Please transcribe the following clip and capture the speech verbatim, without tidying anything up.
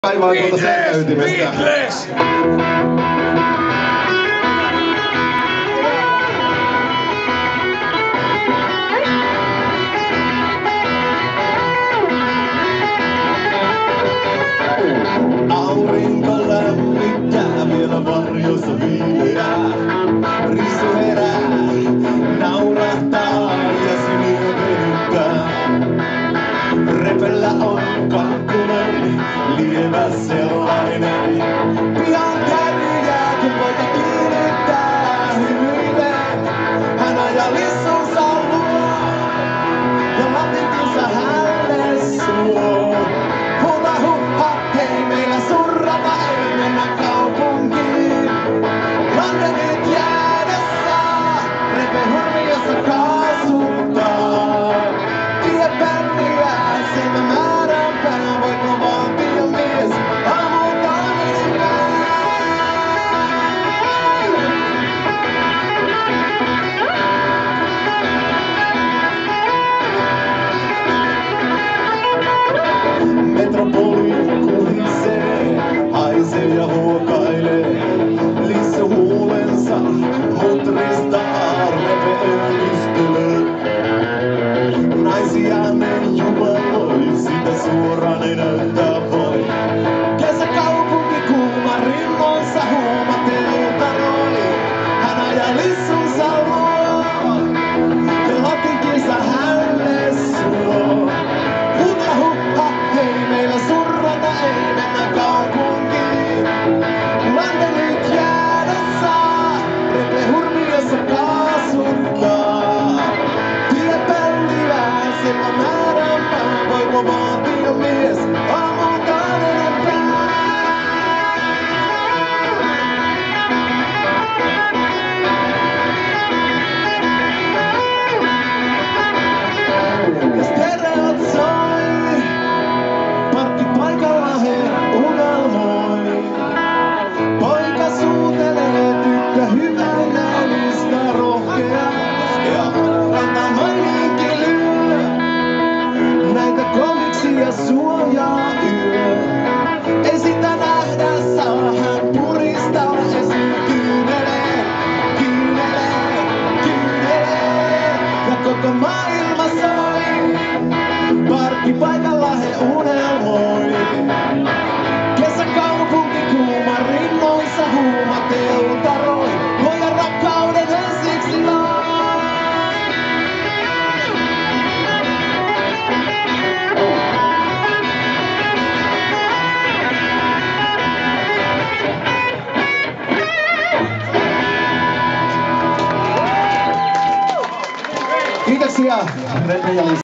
Kaivaa tuolta selkäytimestä. Aurinko lämmittää, vielä varjossa viileää. Risu herää, naurahtaa ja sinia venyttää. Repellä on kakkunen, lievä sellainen. Pian kärjää, kun poika kiinnittää hymyilee. Hän ajaa lissunsa luo ja latinkinsa hänelle suo. Huuta huppa, hei meillä surrata, ei mennä kaupunkiin. Landenit jäädessä, repe hurmiossa kaasuttaa. Tie pänniä, silmä määränpää, voitko valtiomies aamuttaa minä. Metropoli kuhisee, haisee ja huokailee. Lissu huulensa mutristaa, repe ölistelee. Naisia ne jumaloi, sitä suoraan ei näyttää voi. Kesäkaupunki kuuma rinnonsa huumateilta roi. Hän ajaa lissunsa luo ja latinkinsa hänelle suo. Huuta huppa, hei meillä surrata, ei mennä kaupunkiin. Landenit jäädessä, repe hurmiossa kaasuttaa. Tie pälliä, silmä määränpää, voiko valtiomies aamuttaa enempää. Ja stereot soi, parkkipaikalla he unelmoi. Poika suutelee, tyttö hyvänä, niska rohkea ja ranta maininkin lyö. Näitä komiksia suojaa yö. Ei sitä nähdä, saa hän puristaa esiin. Kyynelee, kyynelee, kyynelee ja koko maailma soi. Parkkipaikalla he unelmoi. Kesäkaupunki kuuma rinnonsa huumateilta roi. Luoja rakkauden ensiksi loi. Kiitoksia, Repe ja Lissu.